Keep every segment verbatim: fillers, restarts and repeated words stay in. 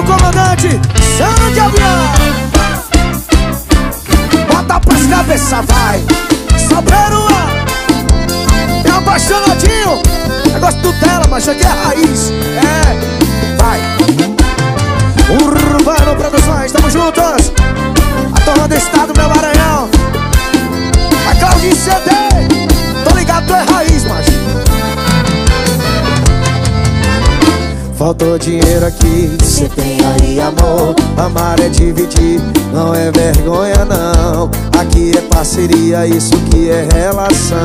do comandante Sangue Avião. Bota pras cabeças, vai. Só perua. É apaixonadinho. Negócio de Nutella, mas aqui é a raiz. É, vai. Urbano Produções, tamo juntos. A turma do estado, meu Maranhão. A Claudinha C D. Tô ligado, tu é raiz, macho. Faltou dinheiro aqui, cê tem aí amor. Amar é dividir, não é vergonha não. Aqui é parceria, isso que é relação.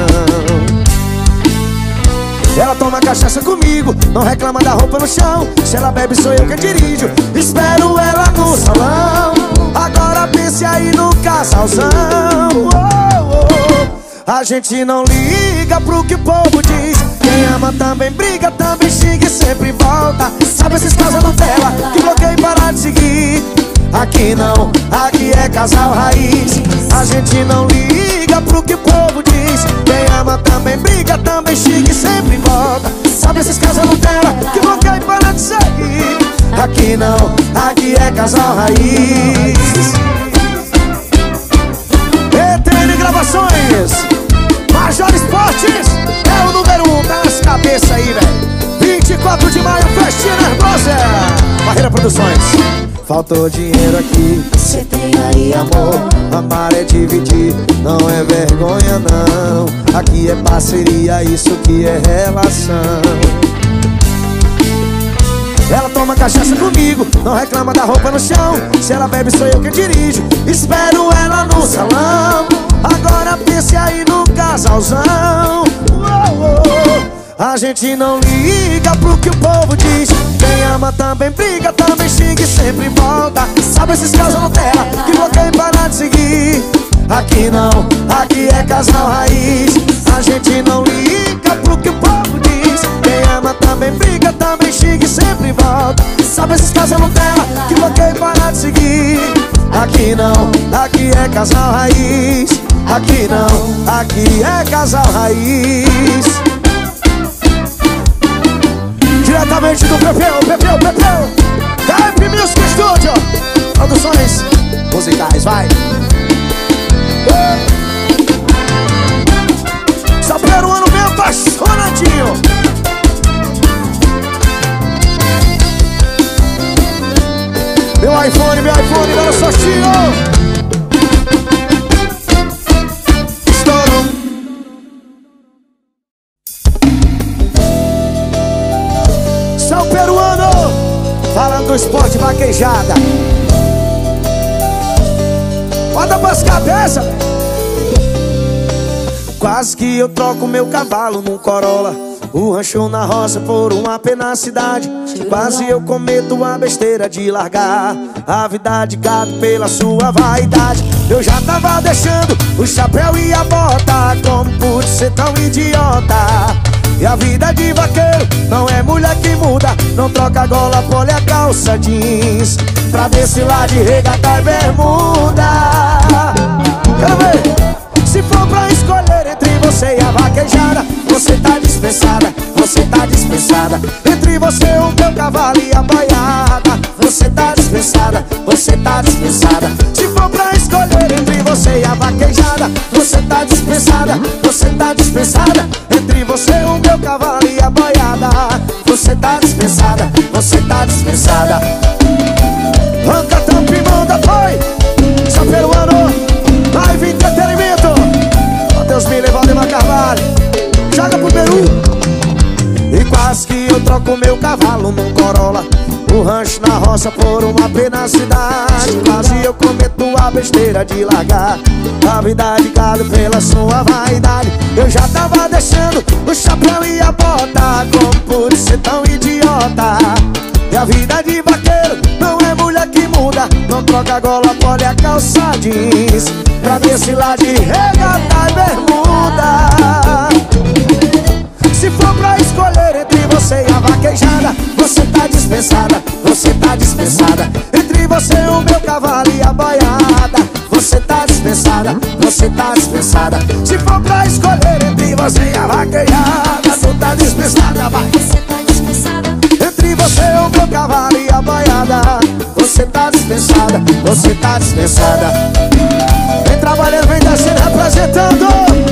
Ela toma cachaça comigo, não reclama da roupa no chão. Se ela bebe sou eu quem dirijo, espero ela no salão. Agora pense aí no casalzão. oh, oh. A gente não liga pro que o povo diz. Quem ama também briga, também xinga e sempre volta. Sabe esses casos Nutella que bloqueia e para de seguir? Aqui não, aqui é casal raiz. A gente não liga pro que o povo diz. Quem ama também briga, também xinga e sempre volta. Sabe esses casos Nutella que bloqueia e para de seguir? Aqui não, aqui é casal raiz. E T N Gravações, Major Esportes, é o número um, tá nas cabeças aí, velho. vinte e quatro de maio, festinha nervosa. Barreira Produções. Faltou dinheiro aqui, cê tem aí amor. Amar é dividir, não é vergonha não. Aqui é parceria, isso que é relação. Ela toma cachaça comigo, não reclama da roupa no chão. Se ela bebe sou eu quem dirijo, espero ela no salão. Agora pense aí no casalzão. oh, oh. A gente não liga pro que o povo diz. Quem ama também briga, também xinga e sempre volta. Sabe esses casos Nutella que bloqueia e para de seguir? Aqui não, aqui é casal raiz. A gente não liga pro que o povo diz. Quem ama também briga, também xinga e sempre volta. Sabe esses casos Nutella que bloqueia e para de seguir? Aqui não, aqui é casal raiz. Aqui não, aqui é casal raiz. Diretamente do Pepeu, Pepeu, Pepeu Type Music Studio, produções musicais, vai. Só peruano bem apaixonadinho. Meu iPhone, meu iPhone, meu sortinho. Falando do esporte vaquejada. Bota pras cabeças. Quase que eu troco meu cavalo num Corolla, o rancho na roça por um A P na cidade. Quase eu cometo a besteira de largar a vida de gado pela sua vaidade. Eu já tava deixando o chapéu e a bota, como pude ser tão idiota. E a vida de vaqueiro não é mulher que muda, não troca gola, pole a calça jeans pra desfilar de regata e bermuda. Quero ver. Se for pra escolher entre você e a vaquejada, você tá dispensada, você tá dispensada. Entre você, o meu cavalo e a boiada, você tá dispensada, você tá dispensada. Se for pra escolher entre você e a vaquejada, você tá dispensada, você tá dispensada. Entre você, o meu cavalo e a boiada, você tá dispensada, você tá dispensada. Arranca tampa e manda, foi! Só peruano, live entretenimento. Deus me levou de Carvalho, joga pro Peru. E quase que eu troco meu cavalo num Corolla, o rancho na roça por um A P na cidade. Quase eu cometo a besteira de largar a vida de gado pela sua vaidade. Eu já tava deixando o chapéu e a bota, como por ser tão idiota. E a vida de vaqueiro não é mulher que muda, não troca gola, pole a calça jeans pra desfilar de regata e bermuda. Se for pra escolher entre você e a vaquejada, você tá dispensada, você tá dispensada. Entre você, o meu cavalo e a boiada, você tá dispensada, você tá dispensada. Se for pra escolher entre você e a vaquejada, você tá dispensada, vai. Você tá dispensada. Entre você, o meu cavalo e a boiada, dispensada, você tá dispensada, você tá dispensada. Vem trabalhando, vem descendo, representando.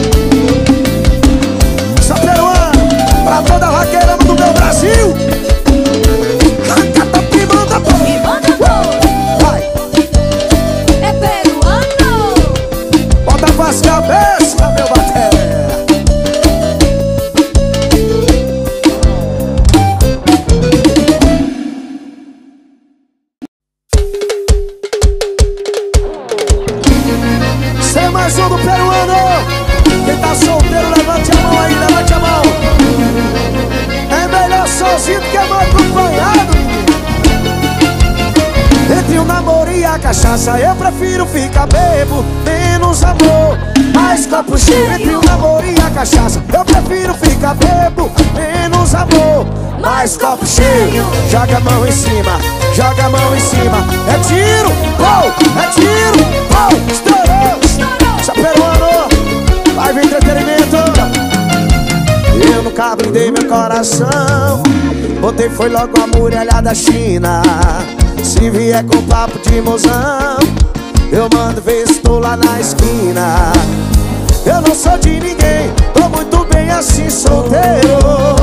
Só peruano, pra toda a vaqueirama do meu Brasil. Cata pimanda, pô. Pimanda, pô. Vai. É peruano. Bota pras cabeças, meu bater. Cê é mais um do peruano. Quem tá solteiro, levante a mão aí, levante a mão. É melhor sozinho do que mal acompanhado. Entre o namoro e a cachaça, eu prefiro ficar bebo, menos amor, mais copo cheio. Entre o namoro e a cachaça, eu prefiro ficar bebo, menos amor, mais copo cheio. Joga a mão em cima, joga a mão em cima. É tiro, gol, é tiro, gol. Estourou, só peruano, vai vir entretenimento. Eu nunca brindei meu coração, botei foi logo a muralha da China. Se vier com papo de mozão, eu mando ver se tô lá na esquina. Eu não sou de ninguém, tô muito bem assim solteiro.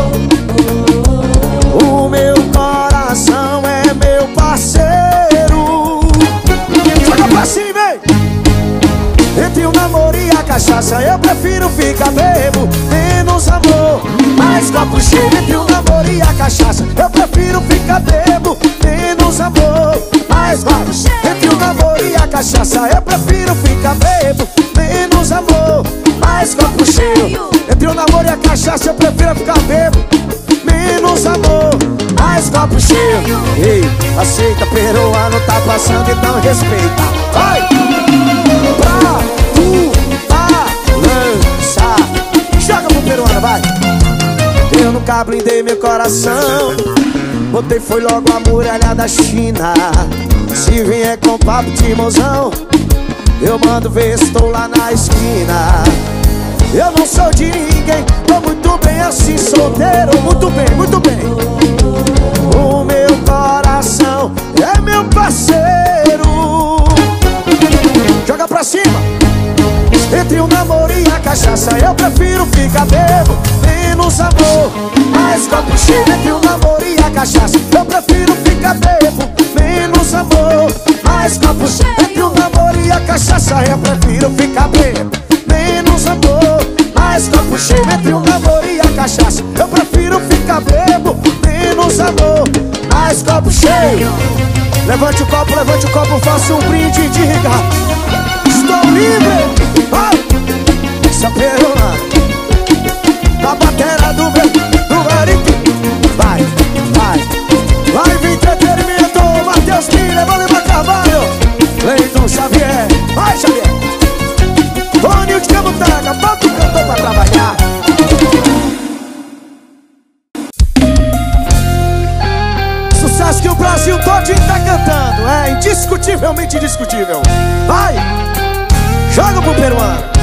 O meu coração é meu parceiro. Joga pra cima, vem! Entre o namoro e a cachaça, eu prefiro ficar bebo, menos amor, mais copo cheio. Entre o namoro e a cachaça, eu prefiro ficar bebo, menos amor, mais copo cheio. Entre o namoro e a cachaça, eu prefiro ficar bebo, menos amor, mais copo cheio. Entre o namoro e a cachaça, eu prefiro ficar bebo, menos amor, mais copo cheio. Ei, aceita, peruano tá passando, então respeita. Vai! Pra tu balançar, joga pro peruano, vai! Eu nunca blindei meu coração, botei foi logo a muralha da China. Se vier com papo de mozão, eu mando ver se estou lá na esquina. Eu não sou de ninguém, tô muito bem assim solteiro. Muito bem, muito bem. O meu coração é meu parceiro. Joga pra cima. Entre o namoro e a cachaça, eu prefiro ficar bebo, menos amor, mais copo cheio. Entre o namoro e a cachaça, eu prefiro ficar bebo, menos amor, mais copo cheio. Entre o namoro e a cachaça, eu prefiro ficar bebo, menos amor, mais copo cheio. Entre o namoro e a cachaça, eu prefiro ficar bebo, menos amor, mais copo cheio. Levante o copo, levante o copo, faça um brinde e diga: estou livre. Vai, essa peruana na batera do meu, do Eric. Vai, vai, vai vir entretenimento. Matheus Milha, Valdemar Carvalho, Cleiton Xavier. Vai, Xavier. Toninho de Camutanga, bota o cantor pra trabalhar. Sucesso que o Brasil todinho tá cantando, é indiscutivelmente indiscutível. Vai, joga pro peruano.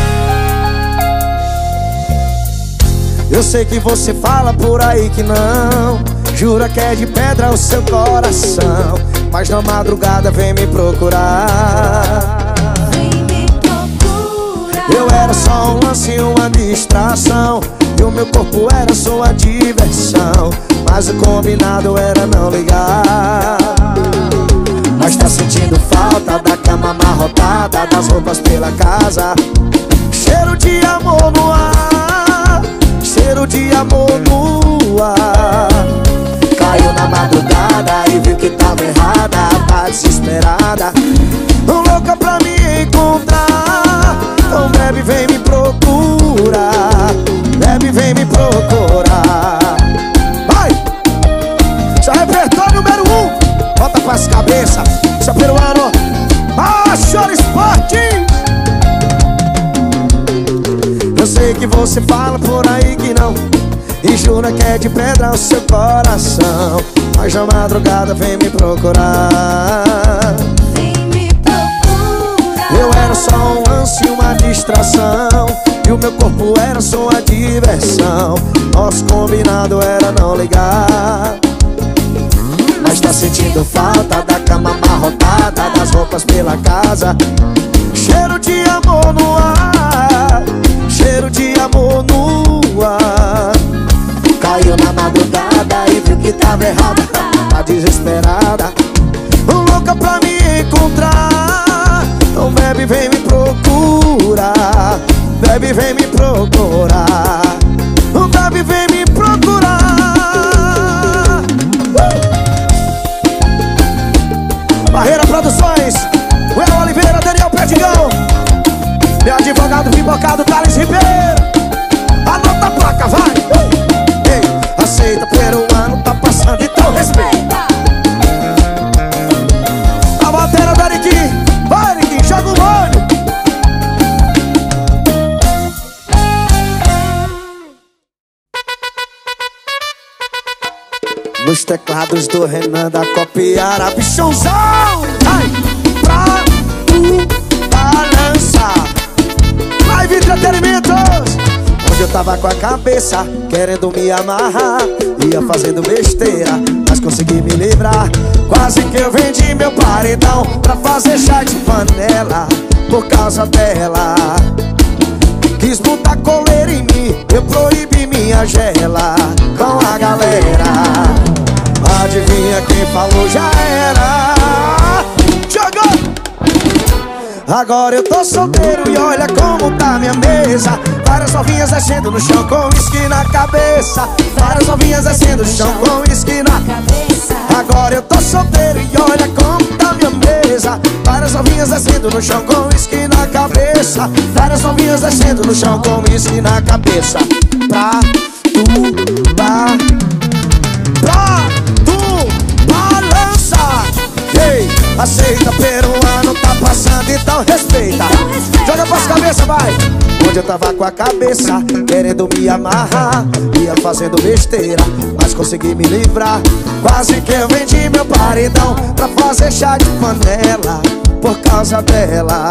Eu sei que você fala por aí que não, jura que é de pedra o seu coração, mas na madrugada vem me procurar. Vem me procurar. Eu era só um lance, uma distração, e o meu corpo era sua diversão, mas o combinado era não ligar. Mas tá sentindo falta da cama amarrotada, das roupas pela casa, cheiro de amor no ar, cheiro de amor no ar. Caiu na madrugada e viu que tava errada, tá desesperada, louca pra me encontrar. Então bebe, vem me procurar, bebe, vem me procurar. Vai! Seu repertório número um, bota pras cabeças, seu peruano. Ah, chora esporte! Eu sei que você fala por aí que não, e jura que é de pedra o seu coração, mas na madrugada vem me procurar. Vem me procurar. Eu era só um lance, uma distração, e o meu corpo era sua diversão, nosso combinado era não ligar. Mas tá sentindo falta da cama amarrotada, das roupas pela casa. Cheiro de amor no ar, cheiro de amor no ar. Caiu na madrugada e viu que tava errada, tá desesperada, louca pra me encontrar. Então bebe, vem me procurar, bebe, vem me procurar, bebe, vem me procurar. uh! Barreira Produções, Will Oliveira, Daniel Perdigão, meu advogado pipocado, Thales Ribeiro. Anota a placa, vai! uh! Ei, aceita, peruano, tá passando, então respeita. A bateria da Eric, vai Eric, joga o molho. Nos teclados do Renan da Copiara, bichãozão. Ai, pra tu balançar. Live Entretenimentos, onde eu tava com a cabeça querendo me amarrar, ia fazendo besteira, mas consegui me livrar. Quase que eu vendi meu paredão pra fazer chá de panela por causa dela. Quis botar coleira em mim, eu proibi minha gela com a galera. Adivinha quem falou já era. Jogou! Agora eu tô solteiro e olha como tá minha mesa. Várias novinhas descendo no chão com uísque na cabeça. Várias novinhas descendo no chão com uísque na cabeça. Agora eu tô solteiro e olha como tá minha mesa. Várias novinhas descendo no chão com uísque na cabeça. Várias novinhas descendo no chão com uísque na cabeça. Pra tu, pra, pra tu balança. Ei, aceita, peruano, tá passando, então respeita. Joga pras cabeças, vai. Onde eu tava com a cabeça querendo me amarrar, ia fazendo besteira, mas consegui me livrar. Quase que eu vendi meu paredão pra fazer chá de panela por causa dela.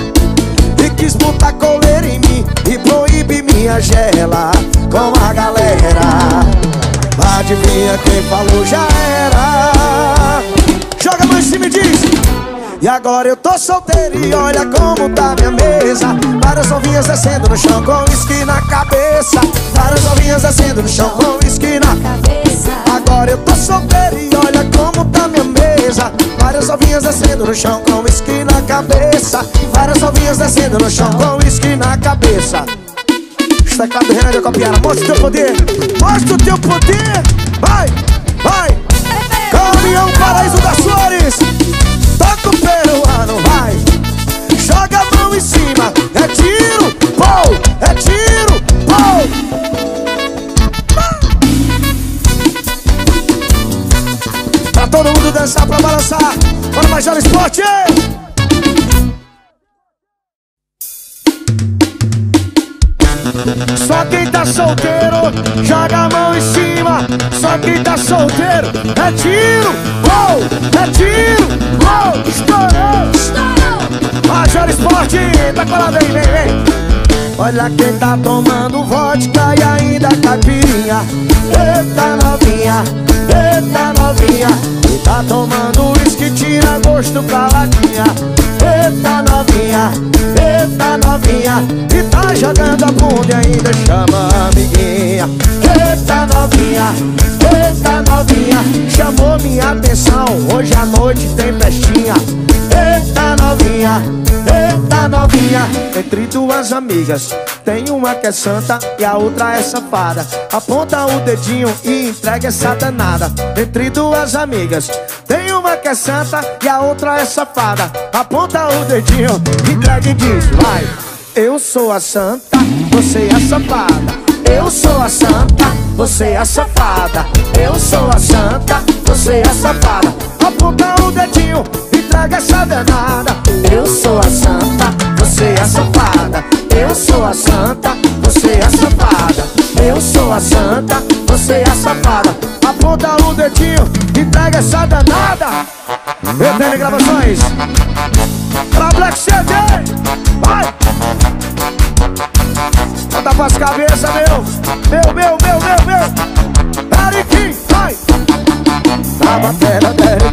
E quis botar coleira em mim e proíbe minha gela com a galera. Adivinha quem falou já era. Joga a mão em cima e diz. E agora eu tô solteiro e olha como tá minha mesa. Várias novinhas descendo no chão com uísque na cabeça. Várias novinhas descendo no chão com uísque na cabeça. Agora eu tô solteiro e olha como tá minha mesa. Várias novinhas descendo no chão com uísque na cabeça. Várias novinhas descendo no chão com uísque na cabeça. Teclado do Renan de Copiara, mostra o teu poder, mostra o teu poder. Vai, vai. Caminhão Paraíso das Flores, toca o peruano, vai. Joga a mão em cima, é tiro, pô, é tiro, pô. Pra todo mundo dançar, pra balançar. Bora Major Esporte. Só quem tá solteiro, joga a mão em cima. Só quem tá solteiro, é tiro, gol, é tiro, gol. Estourou, estourou. Major Esporte, tá colado aí, vem, vem. Olha quem tá tomando vodka e ainda caipirinha. Eita novinha, eita novinha. Quem tá tomando uísque tira gosto pra ladinha. Eita novinha, eita novinha. E tá jogando a bunda e ainda chama a amiguinha. Eita novinha, eita novinha. Chamou minha atenção, hoje à noite tem festinha. Eita novinha, eita novinha. Entre duas amigas tem uma que é santa e a outra é safada. Aponta o dedinho e entrega essa danada. Entre duas amigas tem uma que é santa e a outra é safada. Aponta o dedinho, entrega e diz, vai. Eu sou a santa, você é a safada. Eu sou a santa, você é a safada. Eu sou a santa, você é a safada. Aponta o dedinho, entrega essa danada. Eu sou a santa, você é a safada. Eu sou a santa, você é a safada. Eu sou a santa, você é a safada. Aponta o dedinho, entrega essa danada. Eu tenho gravações pra Black C D. Vai! Bota pras cabeças, meu. Meu, meu, meu, meu, meu. Eric, vai! Na bateria,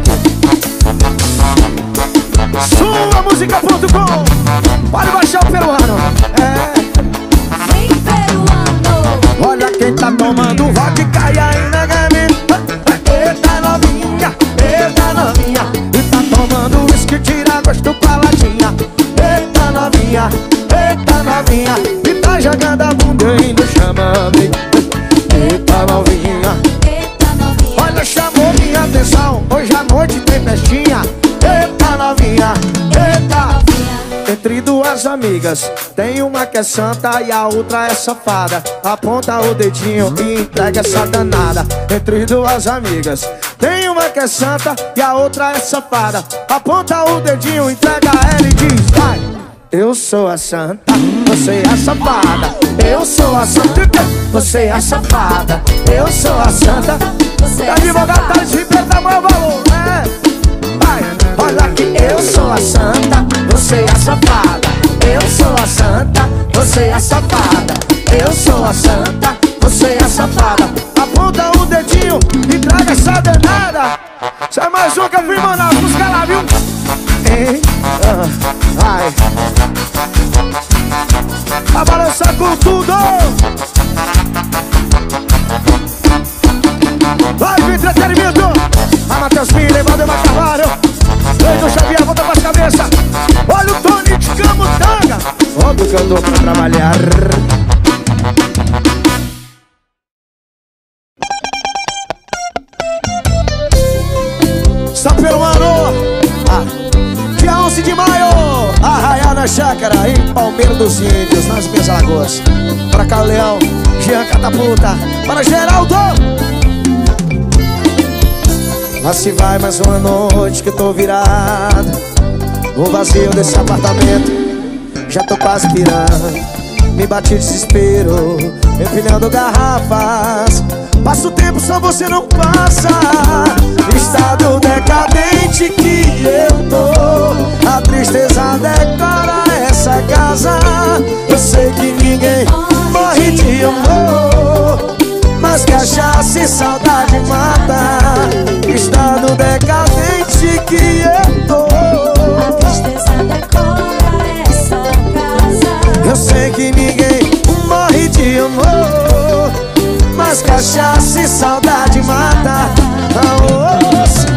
tomando vodka e ainda quer me... Eita novinha, eita novinha, e tá tomando uísque, tira gosto pra latinha. Eita novinha, eita novinha, e tá jogando a bunda e ainda chama bem. Eita novinha, olha, chamou minha atenção, hoje à noite tem festinha. Eita novinha, eita. Entre duas amigas, tem uma que é santa e a outra é safada. Aponta o dedinho e entrega essa danada. Entre duas amigas, tem uma que é santa e a outra é safada. Aponta o dedinho, entrega ela e diz: vai. Eu sou a santa, você é a safada. Eu sou a santa, você é a safada. Eu sou a santa, você é a safada. Advogado tá de dá maior valor, né? Vai, olha que eu sou a santa, você é a safada. Eu sou a santa, você é a safada. Eu sou a santa, você é a safada. Aponta o dedinho e traga essa danada. Isso é mais um que eu fui mandar, busca lá, viu? Ei, uh, vai. A balança com tudo. Vai pro entretenimento. A Matheus Miller, Valdemar Carvalho, Cleiton Xavier, volta pras cabeças. Olha o Tony de Camutanga. Óbvio que eu tô pra trabalhar. São Peruano, ah, dia onze de maio, Arraial na Chácara, em Palmeira dos Índios, nas minhas lagoas. Para cá o Leão, Jean Catapulta, para Geraldo. Mas se vai mais uma noite que eu tô virado no vazio desse apartamento, já tô quase pirando. Me bati desespero, empilhando garrafas. Passa o tempo, só você não passa. Estado decadente que eu tô, a tristeza decora essa casa. Eu sei que ninguém morre de amor, mas cachaça e saudade mata. Estado decadente que eu tô, a tristeza decora essa casa. eu sei que ninguém morre de amor, mas cachaça e saudade mata. Oh, se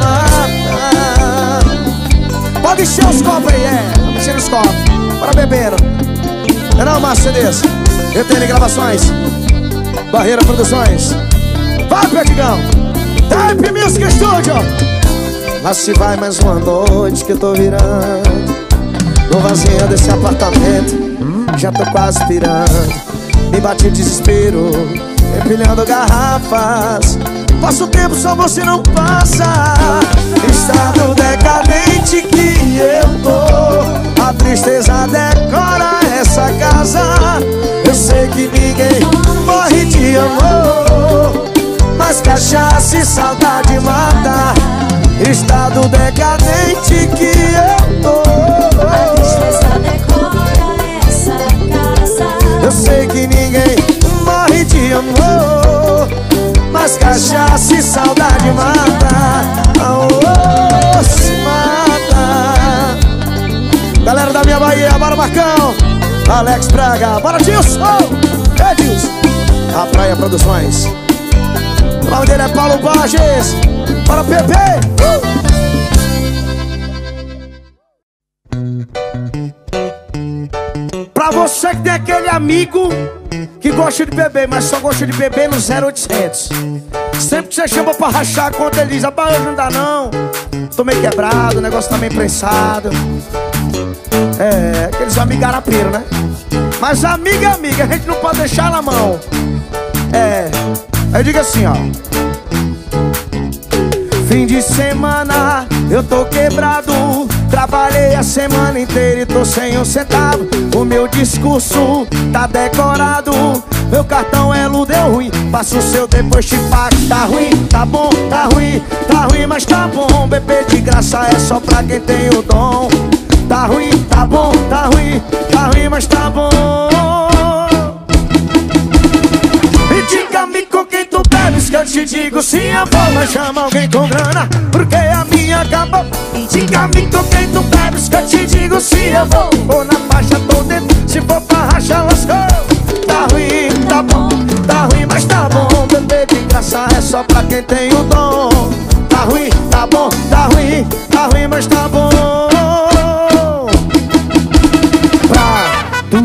mata. Pode encher os copos aí, é. Vamos encher os copos. Bora bebendo. Não é não, Márcio C Ds. Eu tenho gravações. Barreira Produções. Vai, Pecigão. Type Music Studio. Mas se vai mais uma noite que eu tô virando no vazio desse apartamento, já tô quase pirando. Me bati desespero, empilhando garrafas. Passa o tempo, só você não passa. Estado decadente que eu tô, a tristeza decora essa casa. Eu sei que ninguém morre de amor, mas cachaça e saudade mata. Estado decadente que eu tô, A tristeza decora essa casa. eu sei que ninguém morre de amor, mas cachaça e saudade mata. Oh, se mata. Galera da minha Bahia, bora Marcão, Alex Braga, bora Dilson, Edilson, a Praia Produções. O nome dele é Paulo Borges. Bora Pepe. uh! Pra você que tem aquele amigo que gosta de beber, mas só gosta de beber no zero oitocentos. Sempre que você chama pra rachar a conta, ele diz: rapaz, hoje não dá não, tô meio quebrado, o negócio tá meio prensado. É, aqueles amigos garapeiros, né? Mas amiga é amiga, a gente não pode deixar na mão. É, aí diga assim, ó: fim de semana eu tô quebrado, trabalhei a semana inteira e tô sem um centavo. O meu discurso tá decorado, meu cartão Elo deu ruim, passa o seu depois te pago. Tá ruim, tá bom, tá ruim, tá ruim, mas tá bom. Beber de graça é só pra quem tem o dom. Tá ruim, tá bom, tá ruim, tá ruim, mas tá bom. Me diga-me com quem tu bebes que eu te digo se eu vou. Mas chama alguém com grana, porque a minha acabou. Me diga-me com quem tu bebes que eu te digo se eu vou. Vou na faixa, tô dentro, se for pra rachar lascou. Tá ruim, tá bom, tá ruim, mas tá bom. só pra quem tem o dom. Tá ruim, tá bom, tá ruim, tá ruim, mas tá bom. Pra tu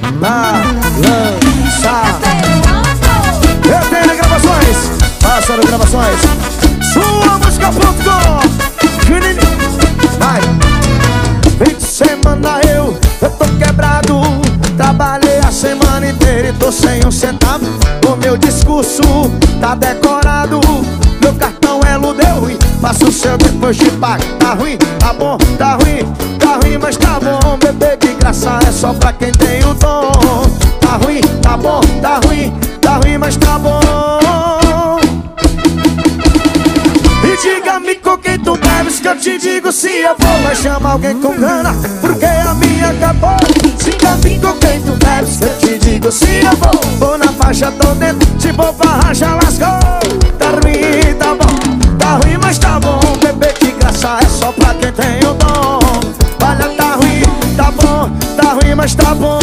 balançar. Eu tenho gravações, passando gravações. Sua música ponto com. Vai. Fim de semana eu, eu tô quebrado. Trabalhei a semana inteira e tô sem um centavo. O meu discurso tá decorado. Meu cartão Elo deu ruim. Passa o seu depois de pago. Tá ruim, tá bom, tá ruim, tá ruim, mas tá bom. Beber de graça é só pra quem tem o dom. Tá ruim, tá bom, tá ruim, tá ruim, mas tá bom. E diga-me com quem tu bebes que eu te digo se eu vou. Mas chama alguém com grana, porque a minha acabou. Diga-me com quem tu bebes que eu te digo se eu vou. Vou na faixa, tô dentro, se for pra racha, lascou. Tá ruim, tá bom, tá ruim, mas tá bom. Beber de graça é só pra quem tem o dom. Olha, tá ruim, tá bom, tá ruim, mas tá bom.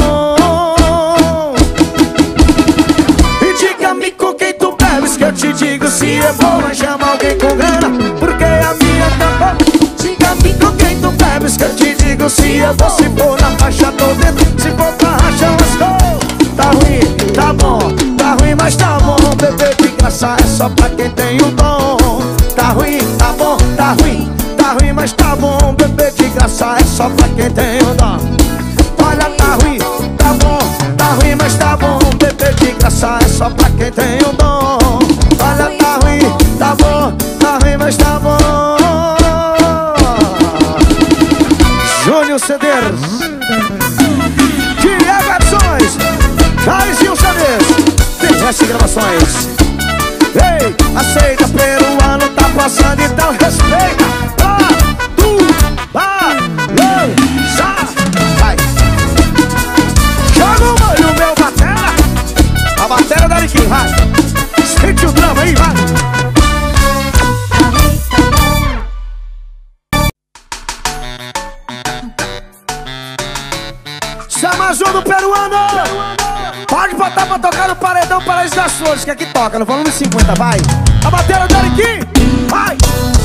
E diga-me com quem tu bebes que eu te digo se eu vou. Mas chama alguém com grana, porque a minha acabou. Diga-me com quem tu bebes que eu te digo se eu vou. Se for na faixa, tô dentro, se for pra racha, lascou. Tá ruim, tá bom, tá ruim, mas tá bom. Beber de graça é só pra quem tem o dom. Tá ruim, tá bom, tá ruim, tá ruim, mas tá bom. Beber de graça é só pra quem tem o dom. Olha, tá ruim, tá bom, tá ruim, mas tá bom. Beber de graça é só pra quem tem o dom. Olha, tá ruim, tá bom, tá ruim, mas tá bom. Júnior Cedeiros, Diego Edções, Jairzinho Chaves, T S Gravações. Ei, aceita, peruano tá passando, então respeita. Pra tu balançar. Vai. Joga o molho, meu batera. A batera da Ariquim, vai. Sente o drama aí, vai. Chamazão do peruano. Pode botar pra tocar no paredão Paraíso das Flores, que aqui toca, no volume cinquenta, vai. A bateria do Ariquim, vai.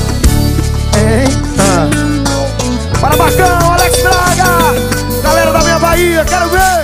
Eita. Para Bacão, Alex Braga, galera da minha Bahia, quero ver.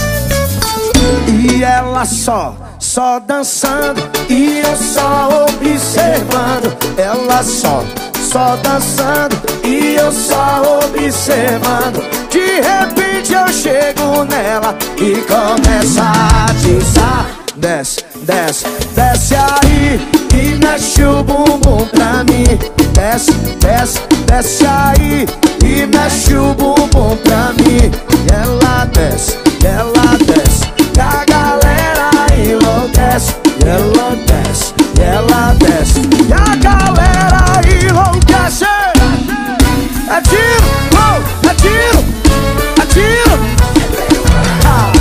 E ela só, só dançando, e eu só observando. Ela só, só dançando, e eu só observando. De repente eu chego nela e começa a dançar. Desce, desce, desce aí e mexe o bumbum pra mim. Desce, desce, desce aí e mexe o bumbum pra mim. E ela desce, e ela desce, e a galera enlouquece. E ela desce, e ela desce, e a galera enlouquece. É tiro, oh, é tiro, é tiro. Ah.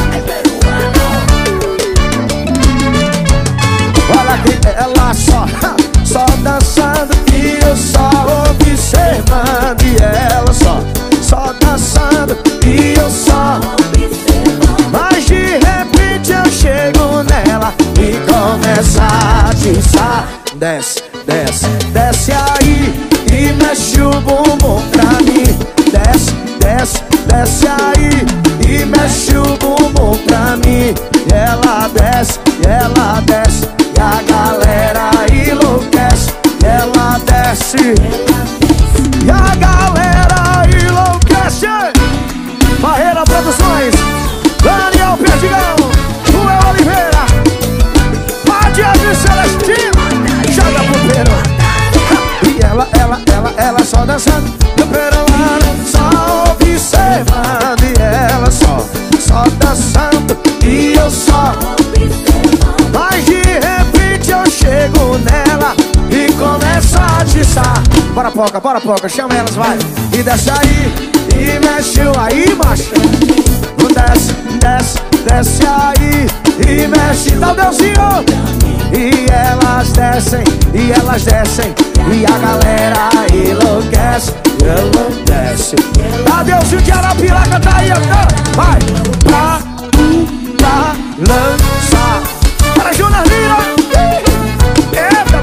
Olha que ela só, só dançando e eu só observando. E ela só, só dançando e eu só observando. Mas de repente eu chego nela e começa a dançar. Desce, desce, desce aí e mexe o bumbum pra mim. Desce, desce, desce aí e mexe o bumbum pra mim. E ela desce, e ela desce, e a galera enlouquece. E ela desce, e a galera enlouquece. Barreira Produções, Daniel Perdigão, Joel Oliveira, Madiane Celestino, joga pro Peru. E ela, ela, ela, ela só dançando, no peruano só observando. E ela só, só dançando e eu só observando. Mas de repente eu chego nela e começa a atiçar. Bora Poca, bora Poca, chama elas, vai. E desce aí, e mexe aí, macho. Desce, desce, desce aí e mexe, dá o Deusinho. E elas descem, e elas descem, e a galera enlouquece, enlouquece. Dá Deusinho de Arapiraca, tá aí, ó. Vai, pra tu balançar. Para Jonas Lira. Eita.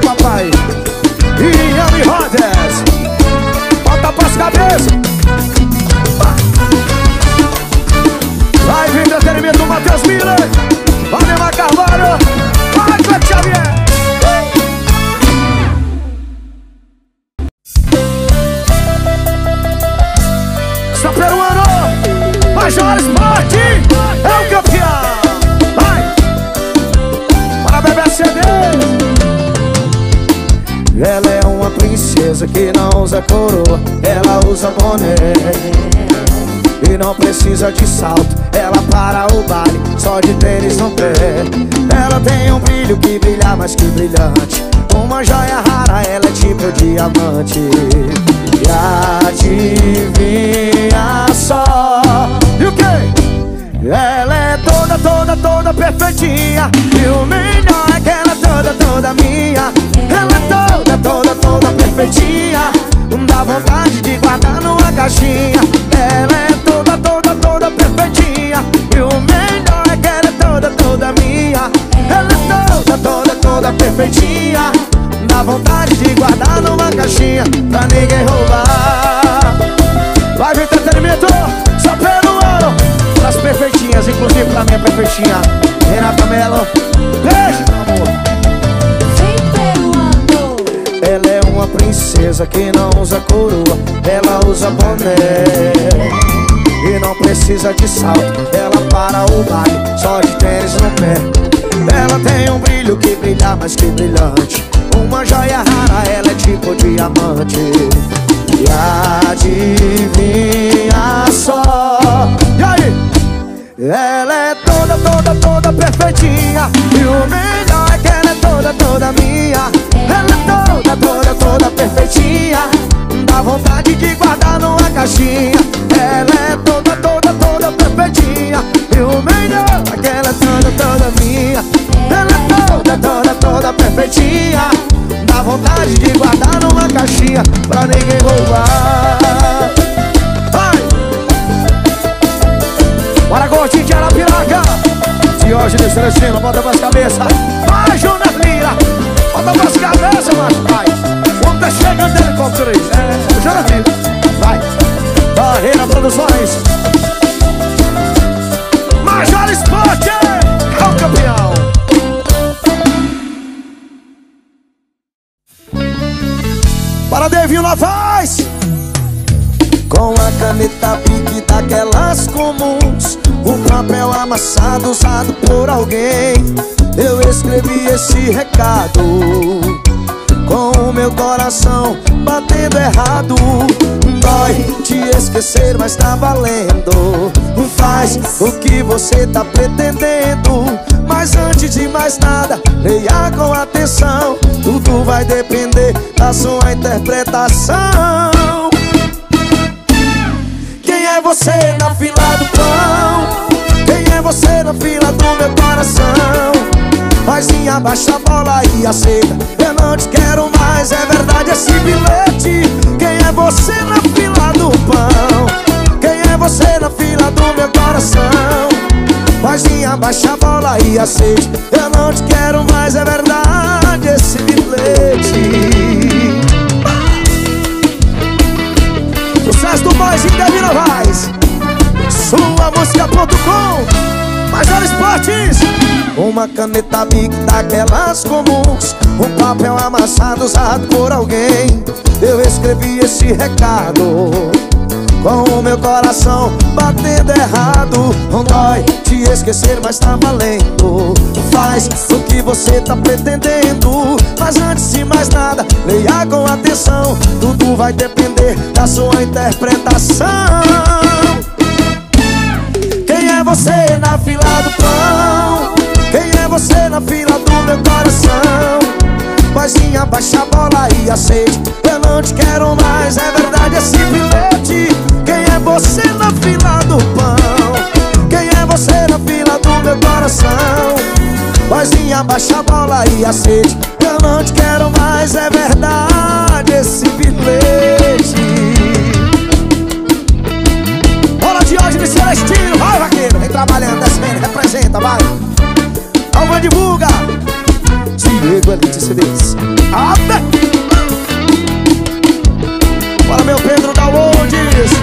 Ela é uma princesa que não usa coroa, ela usa boné e não precisa de salto, ela para o baile só de tênis no pé. Ela tem um brilho que brilha mais que brilhante, uma joia rara, ela é tipo diamante. E adivinha só, e o quê? Ela é toda, toda, toda perfeitinha, e o melhor é que ela é toda, toda minha. Ela é toda, toda, toda perfeitinha, dá vontade de guardar numa caixinha. Ela é toda, toda, toda perfeitinha, e o melhor é que ela é toda, toda minha. Ela é toda, toda, toda perfeitinha, dá vontade de guardar numa caixinha pra ninguém roubar. Vai vir entretenimento, só pelo ouro das perfeitinhas, inclusive pra minha perfeitinha Renata Mello. Beijo, meu amor. Vem peruano. Ela é uma princesa que não usa coroa, ela usa boné e não precisa de salto, ela para o baile só de tênis no pé. Ela tem um brilho que brilha mais que brilhante, uma joia rara, ela é tipo diamante. E adivinha só, e aí? Ela é toda, toda, toda perfeitinha, e o melhor é que ela é toda, toda minha. Ela é toda, toda, toda perfeitinha, dá vontade de guardar numa caixinha. Ela é toda, toda, toda perfeitinha, e o melhor é que ela é toda, toda minha. Ela é toda, toda, toda perfeitinha, dá vontade de guardar numa caixinha pra ninguém roubar. Vai! Bora, gordinho de Arapiraca, Diógenes Celestino, bota pras cabeças. Vai, Jonas Lira, bota pras cabeças, macho, vai. Quando tá chegando de helicóptero aí, é, Jonas Lira, vai. Barreira Produções, Major Esporte, é o campeão. Para Devinho na voz. Com a caneta Bic daquelas comuns, o papel amassado usado por alguém, eu escrevi esse recado. Com o meu coração batendo errado, dói te esquecer, mas tá valendo. Faz o que você tá pretendendo, mas antes de mais nada, leia com atenção. Tudo vai depender da sua interpretação. Quem é você na fila do pão? Quem é você na fila do meu coração? Maisinha, abaixa a bola e aceita, eu não te quero mais, é verdade esse bilhete. Quem é você na fila do pão? Quem é você na fila do meu coração? Maisinha, abaixa a bola e aceite, eu não te quero mais, é verdade esse bilhete. Sucesso do Boyzinho Davi Novaes, sua música ponto com, Major Esportes. Uma caneta Bic daquelas comuns, um papel amassado usado por alguém, eu escrevi esse recado. Com o meu coração batendo errado, não dói te esquecer, mas tá valendo. Faz o que você tá pretendendo, mas antes de mais nada, leia com atenção. Tudo vai depender da sua interpretação. Quem é você na fila do pão? Quem é você na fila do meu coração? Maisinha, abaixa a bola e aceite, eu não te quero mais, é verdade esse bilhete. Quem é você na fila do pão? Quem é você na fila do meu coração? Maisinha, abaixa a bola e aceite, eu não te quero mais, é verdade esse bilhete. Bola de hoje de Celestino, vai vaqueiro, vem trabalhando, descendo, representa, vai. Alva divulga, Diego Elite C Ds. Até! Bora, meu Pedro da Lourdes.